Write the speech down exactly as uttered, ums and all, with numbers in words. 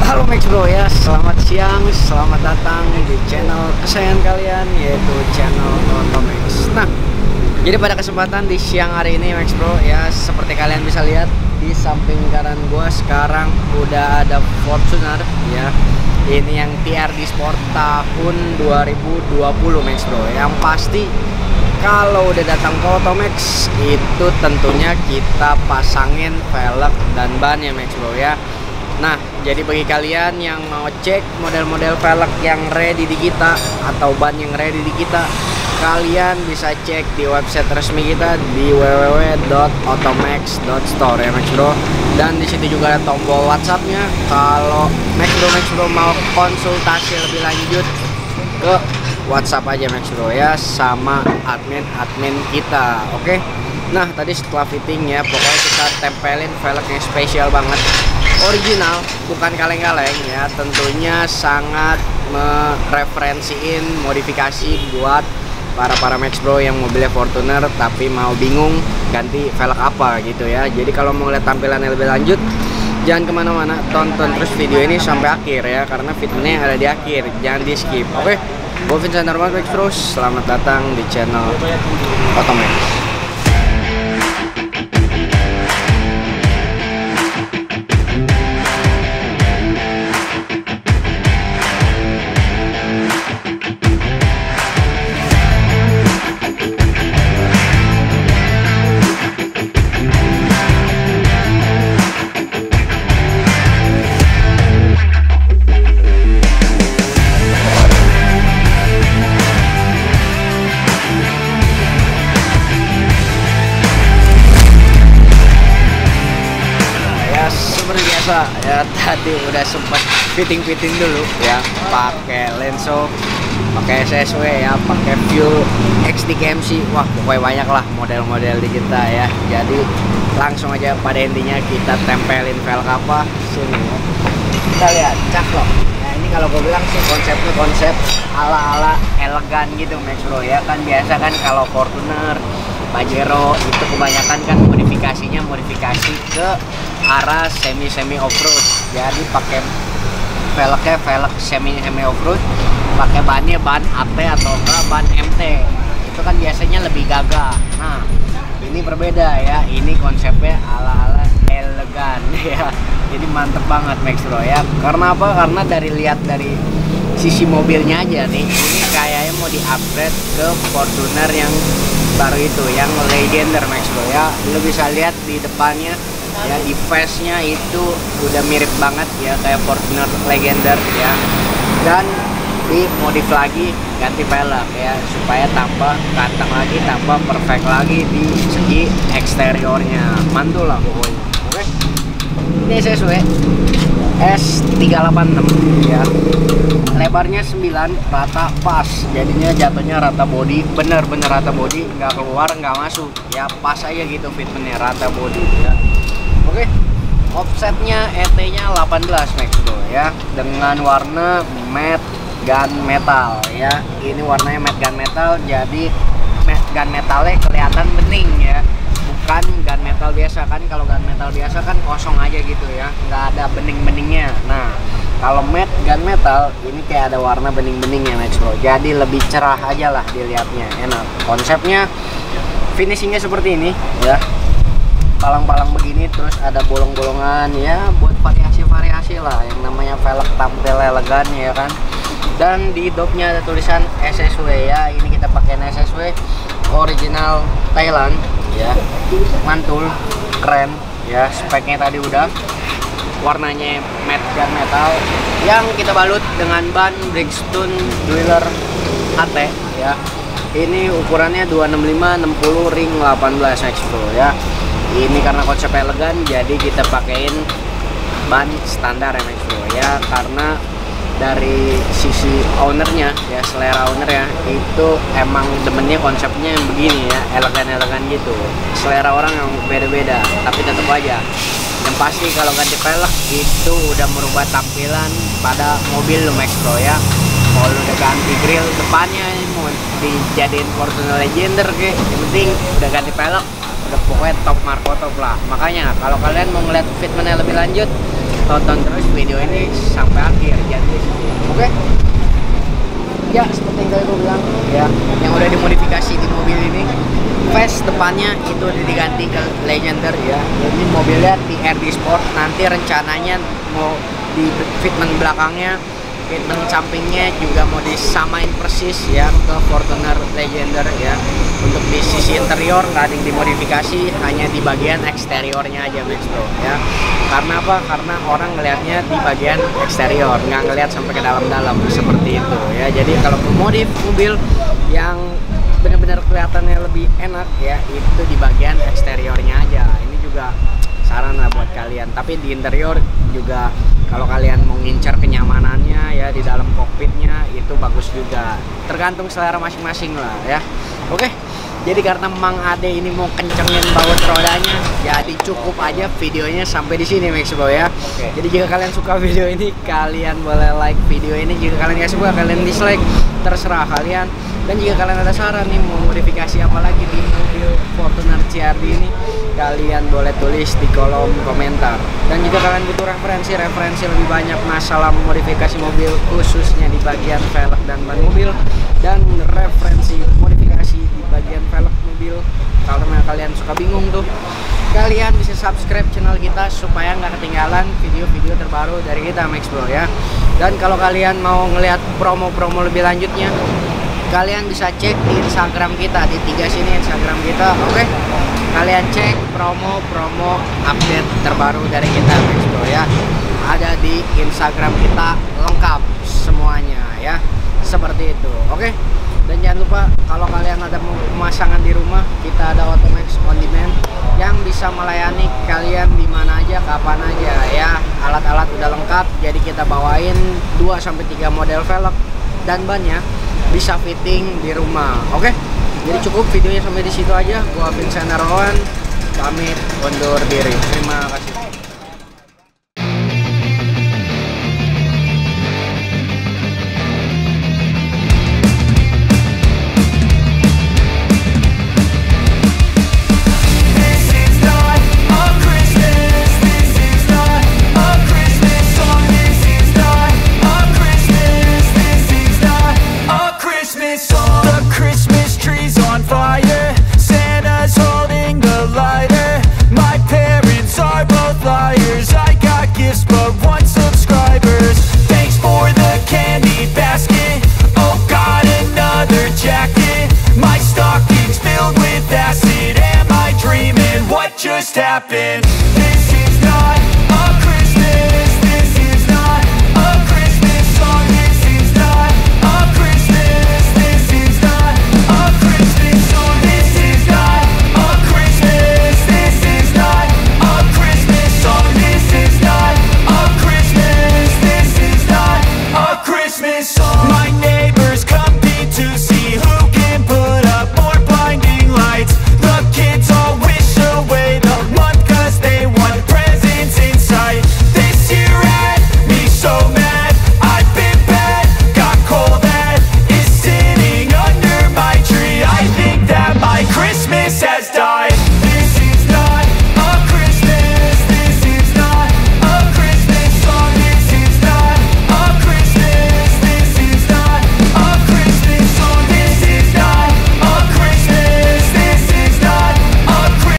Halo Max Bro ya, selamat siang, selamat datang di channel kesayangan kalian, yaitu channel Otomax. Nah, jadi pada kesempatan di siang hari ini Max Bro ya, seperti kalian bisa lihat di samping kanan gua sekarang udah ada Fortuner ya. Ini yang T R D Sport tahun dua ribu dua puluh Max Bro. Yang pasti kalau udah datang ke Otomax itu tentunya kita pasangin velg dan ban ya Max Bro ya. Nah, jadi bagi kalian yang mau cek model-model velg yang ready di kita atau ban yang ready di kita, kalian bisa cek di website resmi kita di w w w dot otomax dot store ya Max Bro. Dan di situ juga ada tombol WhatsApp-nya. Kalau Max Bro Max Bro mau konsultasi lebih lanjut, ke WhatsApp aja Max Bro ya sama admin-admin kita. Oke. Nah, tadi setelah fitting ya, pokoknya kita tempelin velg yang spesial banget. Original, bukan kaleng-kaleng ya. Tentunya sangat mereferensiin modifikasi buat para-para Max Bro yang mobilnya Fortuner tapi mau bingung ganti velg apa gitu ya. Jadi kalau mau lihat tampilannya lebih lanjut, jangan kemana-mana, tonton terus video ini sampai akhir ya, karena fitnya ada di akhir, jangan di skip. Oke, gue Vincent Darman Max Bro, selamat datang di channel Otomax. Ya, tadi udah sempet fitting-fitting dulu ya, pakai lenso, pakai S S W ya, pakai fuel X D K M C. Wah, pokoknya banyak lah model-model di kita ya. Jadi langsung aja pada intinya kita tempelin velg apa sini ya. Kita lihat, caklok. Nah, ini kalau gue bilang sih konsepnya konsep ala-ala elegan gitu Max Bro ya. Kan biasa kan kalau Fortuner, Pajero itu kebanyakan kan modifikasinya modifikasi ke arah semi semi off road. Jadi pakai velgnya velg semi semi off road, pakai bannya ban A T atau enggak ban M T. Itu kan biasanya lebih gagah. Nah, ini berbeda ya. Ini konsepnya ala-ala elegan ya. Jadi mantep banget Max Bro ya. Karena apa? Karena dari lihat dari sisi mobilnya aja nih, ini kayaknya mau di-upgrade ke Fortuner yang baru itu, yang Legender Max Bro ya. Lo bisa lihat di depannya ya, di face-nya itu udah mirip banget ya kayak Fortuner Legender ya. Dan dimodif lagi, ganti velg ya supaya tambah ganteng lagi, tambah perfect lagi di segi eksteriornya. Mantul lah pokoknya. Oke. Ini S S W S tiga delapan enam ya. Lebarnya sembilan, rata pas. Jadinya jatuhnya rata body, bener-bener rata body, nggak keluar, nggak masuk. Ya pas aja gitu fitmentnya, rata body ya. Oke, offsetnya E T-nya delapan belas Max Bro ya, dengan warna matte gunmetal ya. Ini warnanya matte gunmetal, jadi matte gunmetalnya kelihatan bening ya, bukan gunmetal biasa. Kan kalau gunmetal biasa kan kosong aja gitu ya, nggak ada bening-beningnya. Nah, kalau matte gunmetal ini kayak ada warna bening-beningnya Max Bro, jadi lebih cerah aja lah dilihatnya, enak. Konsepnya finishingnya seperti ini ya, palang-palang begini, terus ada bolong-bolongan ya, buat variasi-variasi lah. Yang namanya velg tampil elegan ya kan. Dan di dopnya ada tulisan S S W ya. Ini kita pakai S S W original Thailand ya. Mantul, keren ya. Speknya tadi udah, warnanya matte gunmetal yang kita balut dengan ban Bridgestone Dweller H T ya. Ini ukurannya dua enam lima enam puluh ring delapan belas Max Bro ya. Ini karena konsep elegan, jadi kita pakein ban standar ya Max Bro ya, karena dari sisi ownernya ya, selera owner ya, itu emang demennya konsepnya yang begini ya, elegan-elegan gitu. Selera orang yang beda-beda, tapi tetap aja yang pasti kalau ganti velg itu udah merubah tampilan pada mobil lo Max Bro ya. Mau lu udah ganti grill depannya, mau dijadiin Fortuner Legender ke, yang penting udah ganti velg, udah pokoknya top Marco top lah. Makanya kalau kalian mau ngeliat fitmentnya lebih lanjut, tonton terus video ini sampai akhir jadi. Oke. Ya seperti yang tadi gue bilang ya, yang udah dimodifikasi di mobil ini, face depannya itu udah diganti ke Legender ya. Jadi mobilnya T R D Sport, nanti rencananya mau di fitment belakangnya, fitment sampingnya juga mau disamain persis ya ke Fortuner Legender ya. Untuk di sisi interior nggak ada yang dimodifikasi, hanya di bagian eksteriornya aja Max Bro ya. Karena apa? Karena orang ngelihatnya di bagian eksterior, nggak ngelihat sampai ke dalam-dalam seperti itu ya. Jadi kalau modif mobil yang benar-benar kelihatannya lebih enak ya, itu di bagian eksteriornya aja. Ini juga saran lah buat kalian. Tapi di interior juga kalau kalian mau ngincar kenyamanannya ya di dalam kokpitnya itu bagus juga. Tergantung selera masing-masing lah ya. Oke. Jadi karena Mang Ade ini mau kencengin baut rodanya, jadi cukup aja videonya sampai di sini Max Bro ya. Oke. Jadi jika kalian suka video ini, kalian boleh like video ini. Jika kalian nggak suka, kalian dislike. Terserah kalian. Dan jika kalian ada saran nih mau modifikasi apa lagi di mobil Fortuner C R D ini, kalian boleh tulis di kolom komentar. Dan jika kalian butuh referensi-referensi lebih banyak masalah modifikasi mobil, khususnya di bagian velg dan ban mobil, dan referensi modifikasi di bagian velg mobil, karena kalian suka bingung tuh, kalian bisa subscribe channel kita supaya nggak ketinggalan video-video terbaru dari kita Max Bro ya. Dan kalau kalian mau ngelihat promo-promo lebih lanjutnya, kalian bisa cek di Instagram kita, di tiga sini Instagram kita. Oke, kalian cek promo-promo update terbaru dari kita Max Bro ya. Ada di Instagram kita lengkap semuanya ya, seperti itu. Oke. Dan jangan lupa kalau kalian ada pemasangan di rumah, kita ada Automax On Demand yang bisa melayani kalian di mana aja, kapan aja ya. Alat-alat udah lengkap, jadi kita bawain dua sampai tiga model velg dan bannya bisa fitting di rumah. Oke. Jadi cukup videonya sampai di situ aja. Gua Vincent Rowan pamit undur diri. Terima kasih.